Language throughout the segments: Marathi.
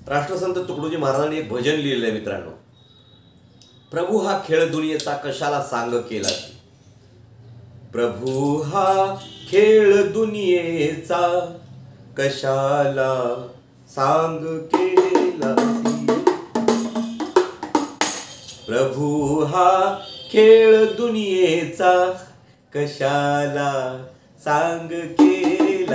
राष्ट्रसंत तुकडोजी महाराजांनी एक भजन लिहिलेलं आहे मित्रांनो. प्रभू हा खेळ दुनियेचा कशाला सांग केला. प्रभू हा खेळ दुनियेचा कशाला सांग केला. प्रभू हा खेळ दुनियेचा कशाला सांग केला.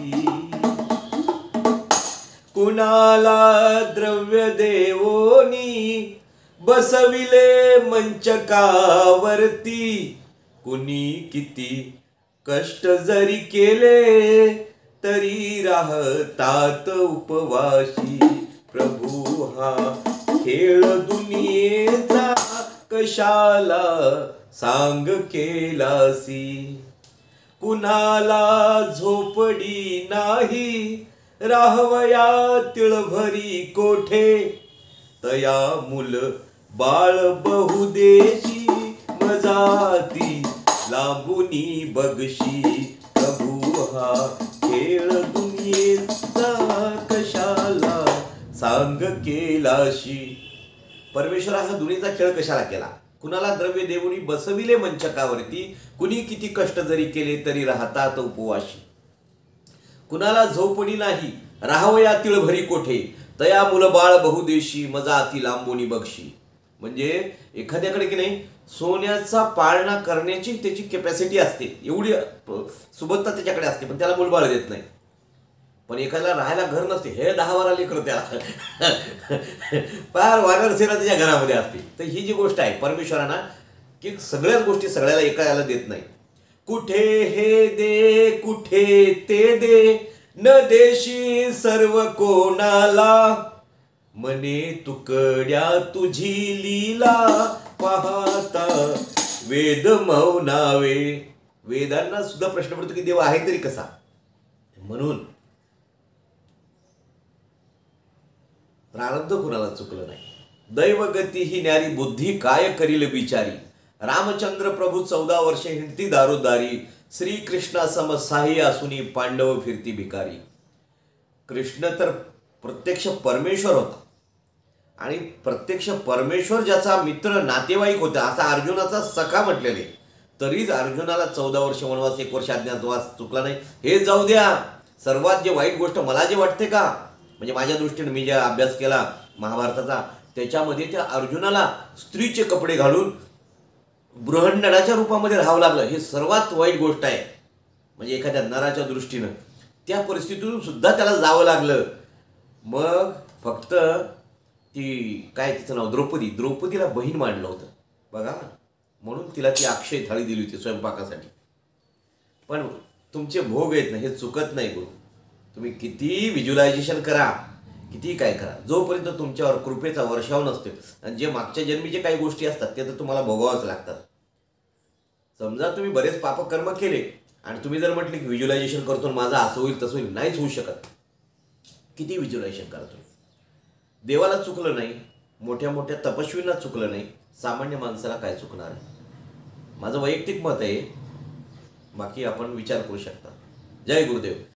कुणाला द्रव्य देवोनी बसविले मंचकावरती. कुणी किती कष्ट जरी केले तरी राहतात उपवाशी. प्रभू हा खेळ दुनियेचा कशाला सांग केलासी. कुणाला झोपडी नाही राहवया तिळभरी कोठे. तया मुल बाळ बहुदेशी मजाती लांबुनी बगशी. प्रभू हा खेळ दुनियेचा कशाला सांग केलाशी. परमेश्वर हा दुनियेचा खेळ कशाला केला. कुणाला द्रव्य देवुनी बसविले मंचकावरती. कुणी किती कष्ट जरी केले तरी राहतात उपवाशी. कुणाला झोपडी नाही राहावया तिळभरी कोठे. तया मुल बाळ बहुदेशी मजाती लांबोनी बक्षी. म्हणजे एखाद्याकडे की नाही सोन्याचा पाळणा करण्याची त्याची कॅपॅसिटी असते, एवढी सुबत्ता त्याच्याकडे असते, पण त्याला मुलबाळ देत नाही. पण एखाद्याला राहायला घर नसते, हे 10-12 लेकरं त्याला फार वानरसेना त्याच्या घरामध्ये असते. तर ही जी गोष्ट आहे परमेश्वरांना की सगळ्याच गोष्टी सगळ्याला एकाला देत नाही. कुठे हे दे कुठे ते दे न देशी सर्व कोणाला. मने तुकड्या तुझी लीला पाहता वेद मौनावे. वेदांना सुद्धा प्रश्न पडतो की देव आहे तरी कसा. म्हणून प्रारब्ध कुणाला चुकलं नाही. दैवगती ही न्यारी बुद्धी काय करील बिचारी. रामचंद्र प्रभू 14 वर्षे हिंडती दारोदारी. श्रीकृष्णा सम साही असूनी पांडव फिरती भिकारी. कृष्ण तर प्रत्यक्ष परमेश्वर होता आणि प्रत्यक्ष परमेश्वर ज्याचा मित्र नातेवाईक होता असा अर्जुनाचा सखा म्हटलेले, तरीच अर्जुनाला 14 वर्ष वनवास 1 वर्ष अज्ञातवास चुकला नाही. हे जाऊ द्या, सर्वात जे वाईट गोष्ट मला जे वाटते का, म्हणजे माझ्या दृष्टीने मी ज्या अभ्यास केला महाभारताचा त्याच्यामध्ये त्या अर्जुनाला स्त्रीचे कपडे घालून बृहन्नडाच्या रूपामध्ये राहावं लागलं. हे सर्वात वाईट गोष्ट आहे. म्हणजे एखाद्या नराच्या दृष्टीनं त्या परिस्थितीतून सुद्धा त्याला जावं लागलं. मग फक्त ती काय तिचं नाव द्रौपदीला बहीण मांडलं होतं बघा, म्हणून तिला ती अक्षय थाळी दिली होती स्वयंपाकासाठी. पण तुमचे भोग आहेत ना हे चुकत नाही गुरु. तुम्ही किती व्हिज्युलायझेशन करा, किती काय करा, जोपर्यंत तुमच्यावर कृपेचा वर्षाव नसतो आणि जे मागच्या जन्मीचे काही गोष्टी असतात ते तर तुम्हाला भोगावंच लागतात. समजा तुम्ही बरेच पापकर्म केले आणि तुम्ही जर म्हटले की व्हिज्युलायझेशन करतो माझं असं होईल तसं होईल, नाहीच होऊ शकत. किती व्हिज्युलायझेशन करा तुम्ही. देवाला चुकलं नाही, मोठ्या मोठ्या तपस्वींना चुकलं नाही, सामान्य माणसाला काय चुकणार आहे. माझं वैयक्तिक मत आहे, बाकी आपण विचार करू शकता. जय गुरुदेव.